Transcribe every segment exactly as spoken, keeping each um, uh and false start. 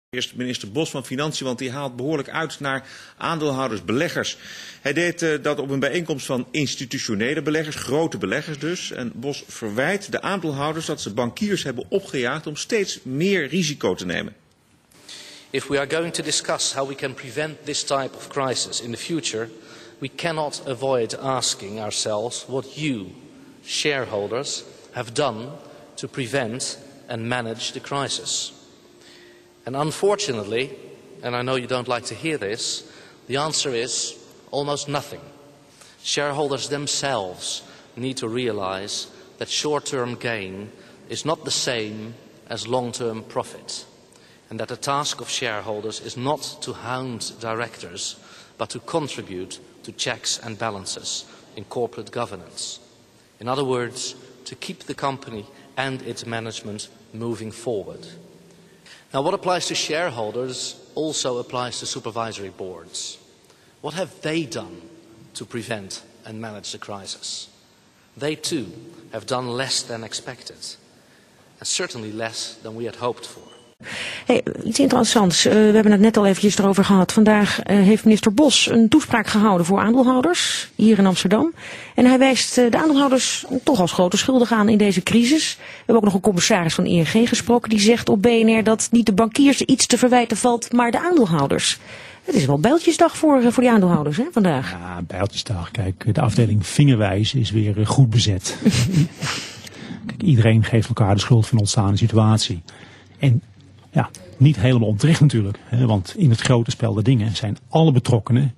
Eerst minister Bos van Financiën, want die haalt behoorlijk uit naar aandeelhouders, beleggers. Hij deed uh, dat op een bijeenkomst van institutionele beleggers, grote beleggers dus. En Bos verwijt de aandeelhouders dat ze bankiers hebben opgejaagd om steeds meer risico te nemen. If we are going to discuss how we can prevent this type of crisis in the future, we cannot avoid asking ourselves what you, shareholders, have done to prevent and manage the crisis. And unfortunately, and I know you don't like to hear this, the answer is almost nothing. Shareholders themselves need to realize that short-term gain is not the same as long-term profit. And that the task of shareholders is not to hound directors, but to contribute to checks and balances in corporate governance. In other words, to keep the company and its management moving forward. Now, what applies to shareholders also applies to supervisory boards. What have they done to prevent and manage the crisis? They too have done less than expected, and certainly less than we had hoped for. Hey, iets interessants. Uh, we hebben het net al eventjes erover gehad. Vandaag uh, heeft minister Bos een toespraak gehouden voor aandeelhouders hier in Amsterdam. En hij wijst uh, de aandeelhouders toch als grote schuldigen aan in deze crisis. We hebben ook nog een commissaris van I N G gesproken die zegt op B N R dat niet de bankiers iets te verwijten valt, maar de aandeelhouders. Het is wel bijltjesdag voor, uh, voor die aandeelhouders hè, vandaag. Ja, bijltjesdag. Kijk, de afdeling vingerwijs is weer uh, goed bezet. Kijk, iedereen geeft elkaar de schuld van de ontstaande situatie. En ja, niet helemaal onterecht natuurlijk. Hè, want in het grote spel der dingen zijn alle betrokkenen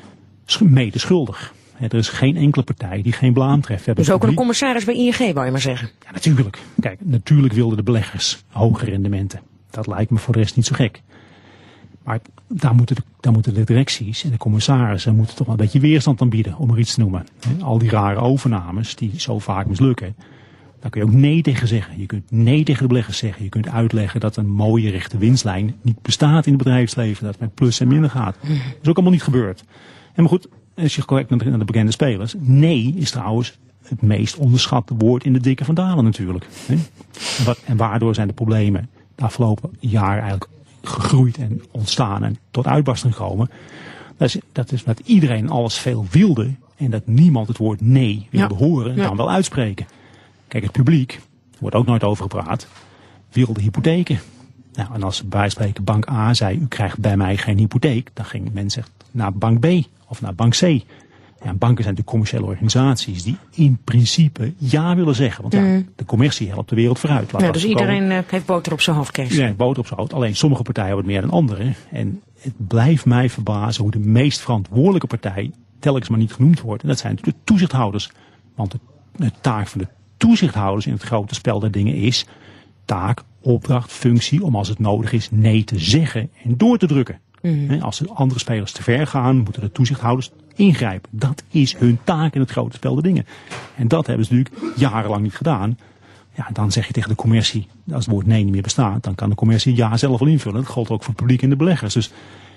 mede schuldig. Hè, er is geen enkele partij die geen blaam treft. Dus ook een commissaris bij I N G, wou je maar zeggen? Ja, natuurlijk. Kijk, natuurlijk wilden de beleggers hoge rendementen. Dat lijkt me voor de rest niet zo gek. Maar daar moeten de, daar moeten de directies en de commissarissen moeten toch wel een beetje weerstand aan bieden, om er iets te noemen. Hè, al die rare overnames die zo vaak mislukken. Daar kun je ook nee tegen zeggen. Je kunt nee tegen de beleggers zeggen. Je kunt uitleggen dat een mooie rechte winstlijn niet bestaat in het bedrijfsleven. Dat het met plus en minder gaat. Dat is ook allemaal niet gebeurd. En maar goed, als je kijkt naar de bekende spelers. Nee is trouwens het meest onderschatte woord in de dikke van Dalen natuurlijk. En, wat, en waardoor zijn de problemen de afgelopen jaren eigenlijk gegroeid en ontstaan en tot uitbarsting gekomen. Dat is, dat is dat iedereen alles veel wilde. En dat niemand het woord nee wilde ja. horen en ja. dan wel uitspreken. Kijk, het publiek, er wordt ook nooit over gepraat, wilde hypotheken. Nou, en als bij wijze van spreken bank A zei, u krijgt bij mij geen hypotheek, dan ging men zeggen naar bank B of naar bank C. Ja, banken zijn natuurlijk commerciële organisaties die in principe ja willen zeggen. Want ja, mm. de commercie helpt de wereld vooruit. Ja, dus iedereen uh, heeft boter op zijn hoofd, Kees. Iedereen heeft boter op zijn hoofd. Alleen sommige partijen hebben het meer dan anderen. En het blijft mij verbazen hoe de meest verantwoordelijke partij telkens maar niet genoemd wordt. En dat zijn de toezichthouders. Want de, de taak van de toezichthouders in het grote spel der dingen is taak, opdracht, functie om als het nodig is nee te zeggen en door te drukken. Mm. Als de andere spelers te ver gaan, moeten de toezichthouders ingrijpen. Dat is hun taak in het grote spel der dingen. En dat hebben ze natuurlijk jarenlang niet gedaan. Ja, dan zeg je tegen de commercie, als het woord nee niet meer bestaat, dan kan de commercie ja zelf wel invullen. Dat geldt ook voor het publiek en de beleggers. Dus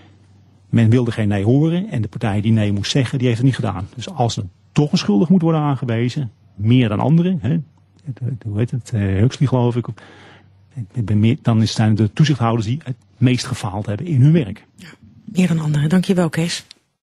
men wilde geen nee horen en de partij die nee moest zeggen, die heeft het niet gedaan. Dus als er toch een schuldig moet worden aangewezen, meer dan anderen, hè? Hoe heet het, uh, Huxley geloof ik, dan zijn het de toezichthouders die het meest gefaald hebben in hun werk. Ja, meer dan anderen. Dankjewel, Kees.